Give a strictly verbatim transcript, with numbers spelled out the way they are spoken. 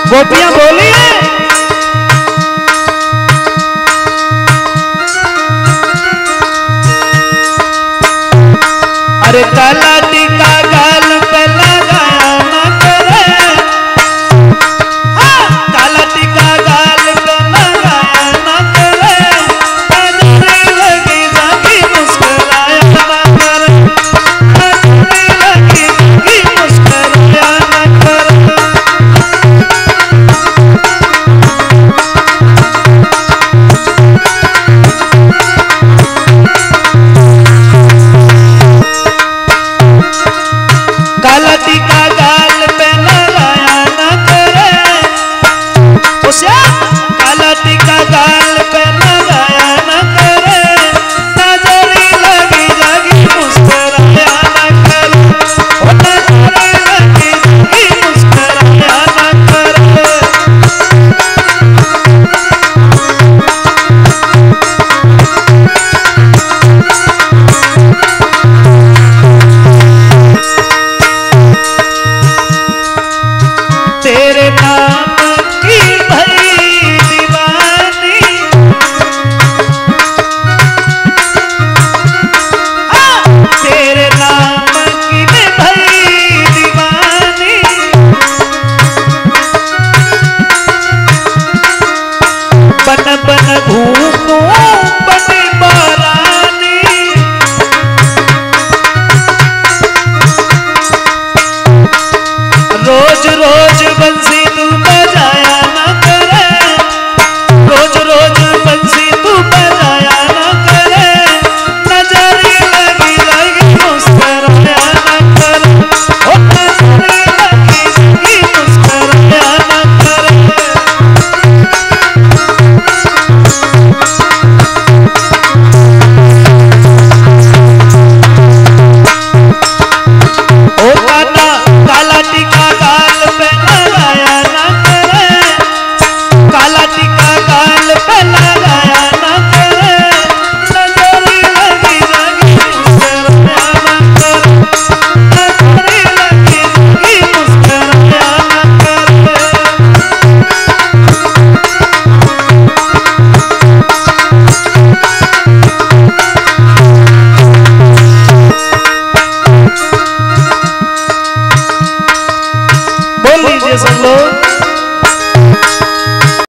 गोपियां बोलिए अरे काला टीका गाल पे लगाया न करे, हाँ काला टीका गाल पे लगाया न करे, नजरे लगी जागी मुस्कुराया न करे, नजरे लगी जागी मुस्कुराया न करे। काला टीका गाल पे लगाया न करे, उसे काला टीका गाल पे लगाया न करे, नजरे लगी जागी मुस्कुराया न करे, ओ नजरे लगी जागी मुस्कुराया न करे। तेरे नाम की भई दीवानी, हाँ तेरे नाम की भई दीवानी, बन बन घूमूं बनी बारानी, रोज रोज बंसी तू बजाया न करे, रोज रोज बंसी तू बजाया न करे, नजरे लगी लगी मुस्कुराया न करे, ओ नजरे लगी लगी मुस्कुराया न करे। ओ